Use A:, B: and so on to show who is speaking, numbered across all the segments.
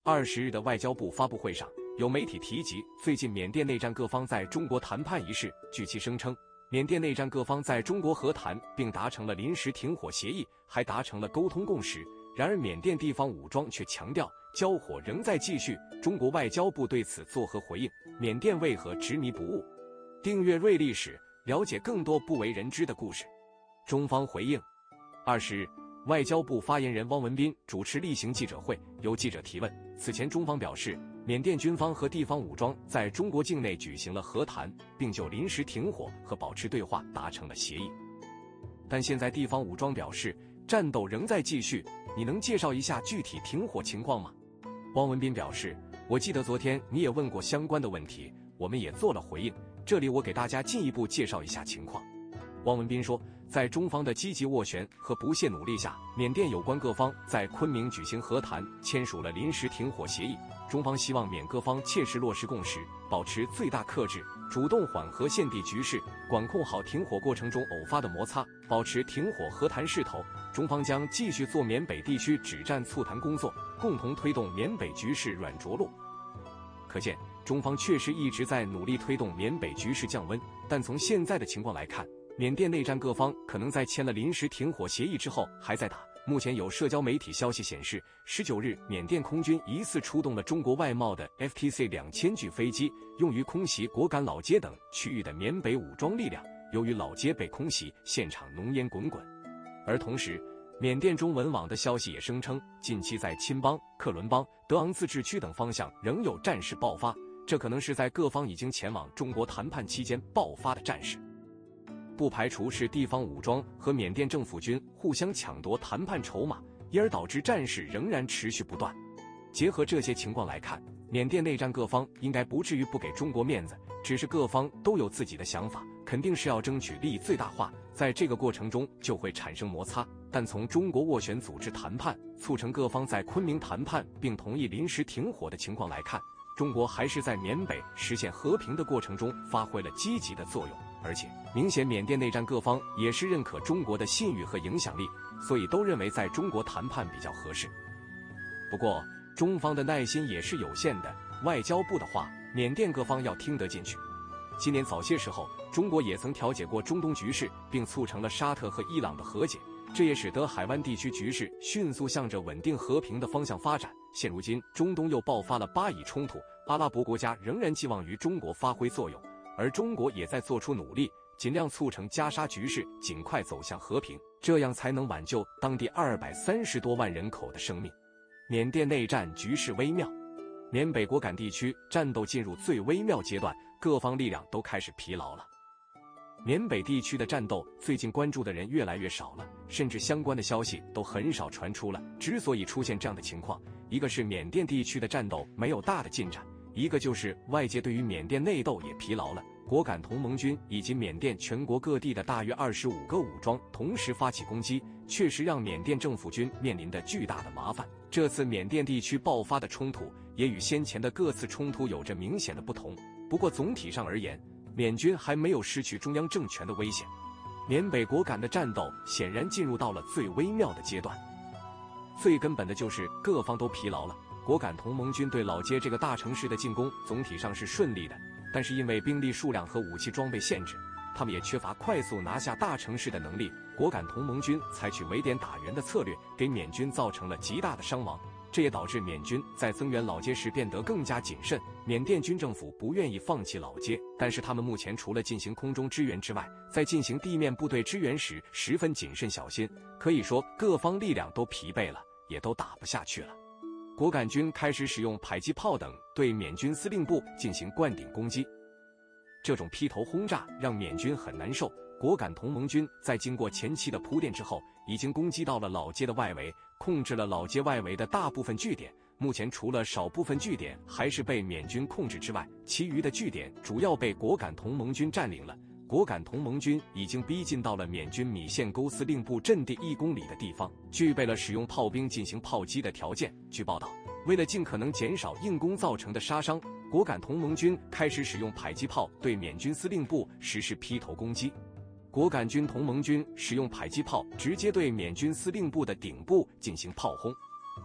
A: 20日的外交部发布会上，有媒体提及最近缅甸内战各方在中国谈判一事。据其声称，缅甸内战各方在中国和谈，并达成了临时停火协议，还达成了沟通共识。然而，缅甸地方武装却强调交火仍在继续。中国外交部对此作何回应？缅甸为何执迷不悟？订阅瑞历史，了解更多不为人知的故事。中方回应：20日，外交部发言人汪文斌主持例行记者会，有记者提问。此前，中方表示，缅甸军方和地方武装在中国境内举行了和谈，并就临时停火和保持对话达成了协议。但现在地方武装表示，战斗仍在继续，你能介绍一下具体停火情况吗？汪文斌表示，我记得昨天你也问过相关的问题，我们也做了回应，这里我给大家进一步介绍一下情况。汪文斌说，在中方的积极斡旋和不懈努力下，缅甸有关各方在昆明举行和谈，签署了临时停火协议。中方希望缅各方切实落实共识，保持最大克制，主动缓和现地局势，管控好停火过程中偶发的摩擦，保持停火和谈势头。中方将继续做缅北地区止战促谈工作，共同推动缅北局势软着陆。可见，中方确实一直在努力推动缅北局势降温，但从现在的情况来看，缅甸内战各方可能在签了临时停火协议之后还在打。目前有社交媒体消息显示，19日缅甸空军疑似出动了中国外贸的 FTC-2000 具飞机，用于空袭果敢老街等区域的缅北武装力量。由于老街被空袭，现场浓烟滚滚。而同时，缅甸中文网的消息也声称，近期在钦邦、克伦邦、德昂自治区等方向仍有战事爆发，这可能是在各方已经前往中国谈判期间爆发的战事。不排除是地方武装和缅甸政府军互相抢夺谈判筹码，因而导致战事仍然持续不断。结合这些情况来看，缅甸内战各方应该不至于不给中国面子，只是各方都有自己的想法，肯定是要争取利益最大化，在这个过程中就会产生摩擦。但从中国斡旋组织谈判，促成各方在昆明谈判并同意临时停火的情况来看，中国还是在缅北实现和平的过程中发挥了积极的作用。而且明显缅甸内战各方也是认可中国的信誉和影响力，所以都认为在中国谈判比较合适。不过中方的耐心也是有限的，外交部的话，缅甸各方要听得进去。今年早些时候，中国也曾调解过中东局势，并促成了沙特和伊朗的和解，这也使得海湾地区局势迅速向着稳定和平的方向发展。现如今，中东又爆发了巴以冲突，阿拉伯国家仍然寄望于中国发挥作用，而中国也在做出努力，尽量促成加沙局势尽快走向和平，这样才能挽救当地230多万人口的生命。缅甸内战局势微妙，缅北果敢地区战斗进入最微妙阶段，各方力量都开始疲劳了。缅北地区的战斗最近关注的人越来越少了，甚至相关的消息都很少传出了。之所以出现这样的情况，一个是缅甸地区的战斗没有大的进展，一个就是外界对于缅甸内斗也疲劳了。果敢同盟军以及缅甸全国各地的大约25个武装同时发起攻击，确实让缅甸政府军面临着巨大的麻烦。这次缅甸地区爆发的冲突也与先前的各次冲突有着明显的不同，不过总体上而言，缅军还没有失去中央政权的危险。缅北果敢的战斗显然进入到了最微妙的阶段，最根本的就是各方都疲劳了。果敢同盟军对老街这个大城市的进攻总体上是顺利的，但是因为兵力数量和武器装备限制，他们也缺乏快速拿下大城市的能力。果敢同盟军采取围点打援的策略，给缅军造成了极大的伤亡，这也导致缅军在增援老街时变得更加谨慎。缅甸军政府不愿意放弃老街，但是他们目前除了进行空中支援之外，在进行地面部队支援时十分谨慎小心，可以说各方力量都疲惫了，也都打不下去了。果敢军开始使用迫击炮等对缅军司令部进行灌顶攻击，这种劈头轰炸让缅军很难受。果敢同盟军在经过前期的铺垫之后，已经攻击到了老街的外围，控制了老街外围的大部分据点。目前除了少部分据点还是被缅军控制之外，其余的据点主要被果敢同盟军占领了。果敢同盟军已经逼近到了缅军米线沟司令部阵地1公里的地方，具备了使用炮兵进行炮击的条件。据报道，为了尽可能减少硬攻造成的杀伤，果敢同盟军开始使用迫击炮对缅军司令部实施劈头攻击。果敢军同盟军使用迫击炮直接对缅军司令部的顶部进行炮轰。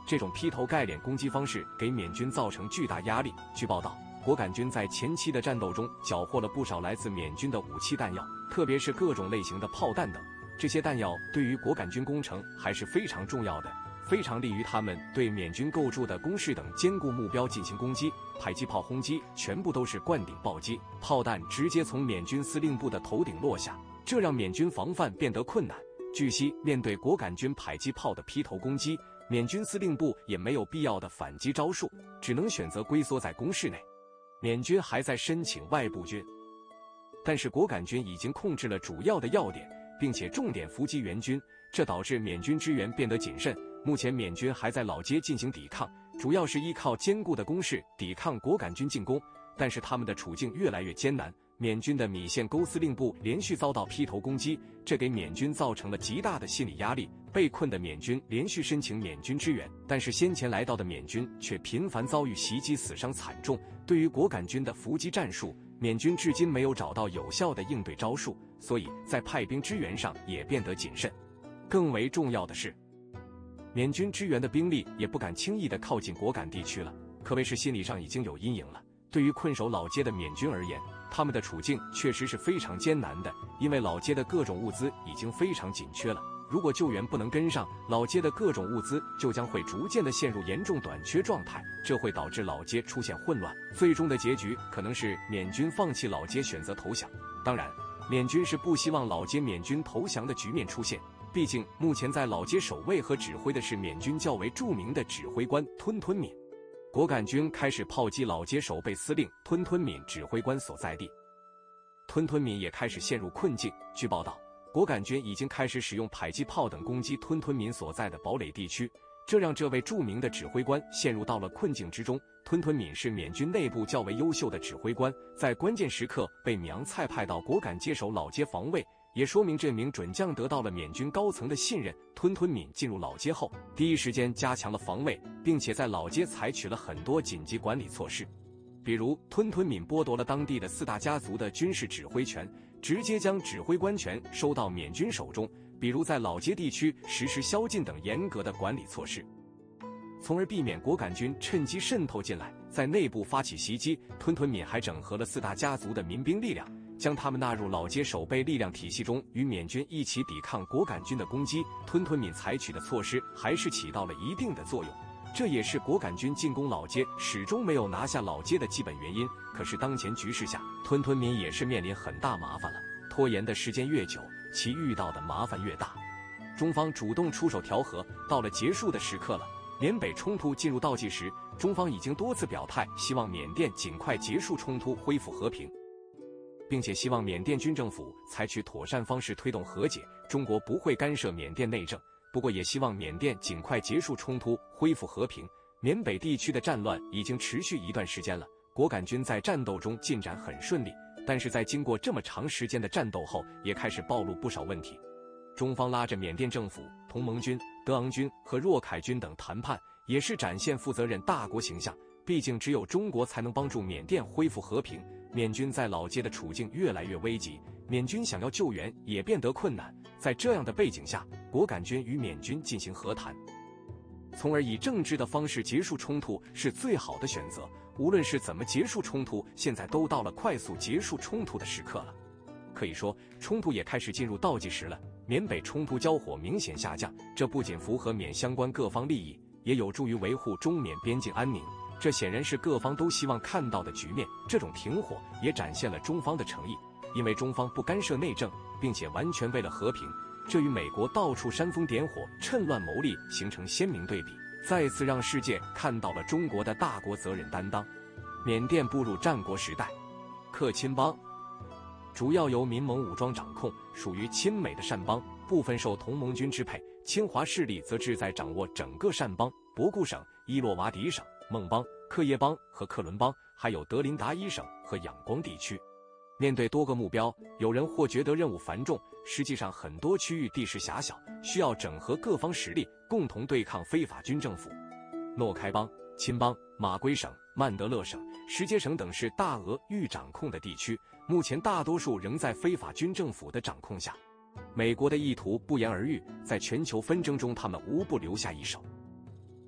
A: 这种劈头盖脸攻击方式给缅军造成巨大压力。据报道，果敢军在前期的战斗中缴获了不少来自缅军的武器弹药，特别是各种类型的炮弹等。这些弹药对于果敢军攻城还是非常重要的，非常利于他们对缅军构筑的工事等坚固目标进行攻击。迫击炮轰击全部都是灌顶暴击，炮弹直接从缅军司令部的头顶落下，这让缅军防范变得困难。据悉，面对果敢军迫击炮的劈头攻击，缅军司令部也没有必要的反击招数，只能选择龟缩在工事内。缅军还在申请外部军，但是果敢军已经控制了主要的要点，并且重点伏击援军，这导致缅军支援变得谨慎。目前缅军还在老街进行抵抗，主要是依靠坚固的工事抵抗果敢军进攻，但是他们的处境越来越艰难。缅军的米线沟司令部连续遭到劈头攻击，这给缅军造成了极大的心理压力。被困的缅军连续申请缅军支援，但是先前来到的缅军却频繁遭遇袭击，死伤惨重。对于果敢军的伏击战术，缅军至今没有找到有效的应对招数，所以在派兵支援上也变得谨慎。更为重要的是，缅军支援的兵力也不敢轻易地靠近果敢地区了，可谓是心理上已经有阴影了。对于困守老街的缅军而言，他们的处境确实是非常艰难的，因为老街的各种物资已经非常紧缺了。如果救援不能跟上，老街的各种物资就将会逐渐的陷入严重短缺状态，这会导致老街出现混乱，最终的结局可能是缅军放弃老街，选择投降。当然，缅军是不希望老街缅军投降的局面出现，毕竟目前在老街守卫和指挥的是缅军较为著名的指挥官吞吞敏。果敢军开始炮击老街守备司令吞吞敏指挥官所在地，吞吞敏也开始陷入困境。据报道，果敢军已经开始使用迫击炮等攻击吞吞敏所在的堡垒地区，这让这位著名的指挥官陷入到了困境之中。吞吞敏是缅军内部较为优秀的指挥官，在关键时刻被米昂蔡派到果敢接手老街防卫，也说明这名准将得到了缅军高层的信任。吞吞敏进入老街后，第一时间加强了防卫，并且在老街采取了很多紧急管理措施，比如吞吞敏剥夺了当地的4大家族的军事指挥权，直接将指挥官权收到缅军手中，比如在老街地区实施宵禁等严格的管理措施，从而避免果敢军趁机渗透进来，在内部发起袭击。吞吞敏还整合了4大家族的民兵力量，将他们纳入老街守备力量体系中，与缅军一起抵抗果敢军的攻击。吞吞敏采取的措施还是起到了一定的作用，这也是果敢军进攻老街始终没有拿下老街的基本原因。可是当前局势下，吞吞敏也是面临很大麻烦了，拖延的时间越久，其遇到的麻烦越大。中方主动出手调和，到了结束的时刻了。缅北冲突进入倒计时，中方已经多次表态，希望缅甸尽快结束冲突，恢复和平，并且希望缅甸军政府采取妥善方式推动和解。中国不会干涉缅甸内政，不过也希望缅甸尽快结束冲突，恢复和平。缅北地区的战乱已经持续一段时间了，果敢军在战斗中进展很顺利，但是在经过这么长时间的战斗后，也开始暴露不少问题。中方拉着缅甸政府、同盟军、德昂军和若凯军等谈判，也是展现负责任大国形象。毕竟只有中国才能帮助缅甸恢复和平。缅军在老街的处境越来越危急，缅军想要救援也变得困难。在这样的背景下，果敢军与缅军进行和谈，从而以政治的方式结束冲突是最好的选择。无论是怎么结束冲突，现在都到了快速结束冲突的时刻了。可以说，冲突也开始进入倒计时了。缅北冲突交火明显下降，这不仅符合缅相关各方利益，也有助于维护中缅边境安宁。这显然是各方都希望看到的局面。这种停火也展现了中方的诚意，因为中方不干涉内政，并且完全为了和平，这与美国到处煽风点火、趁乱谋利形成鲜明对比，再次让世界看到了中国的大国责任担当。缅甸步入战国时代，克钦邦主要由民盟武装掌控，属于亲美的善邦，部分受同盟军支配。侵华势力则志在掌握整个善邦、博固省、伊洛瓦底省、孟邦、克耶邦和克伦邦，还有德林达伊省和仰光地区。面对多个目标，有人或觉得任务繁重，实际上很多区域地势狭小，需要整合各方实力，共同对抗非法军政府。诺开邦、钦邦、马圭省、曼德勒省、什阶省等是大俄豫掌控的地区，目前大多数仍在非法军政府的掌控下。美国的意图不言而喻，在全球纷争中他们无不留下一手。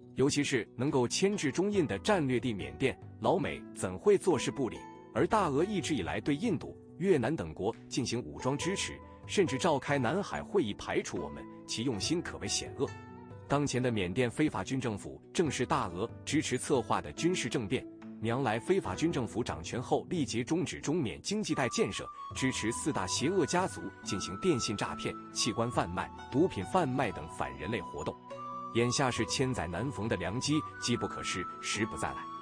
A: 尤其是能够牵制中印的战略地缅甸，老美怎会坐视不理？而大俄一直以来对印度、越南等国进行武装支持，甚至召开南海会议排除我们，其用心可谓险恶。当前的缅甸非法军政府正是大俄支持策划的军事政变。娘来非法军政府掌权后，立即终止中缅经济带建设，支持4大邪恶家族进行电信诈骗、器官贩卖、毒品贩卖等反人类活动。眼下是千载难逢的良机，机不可失，时不再来。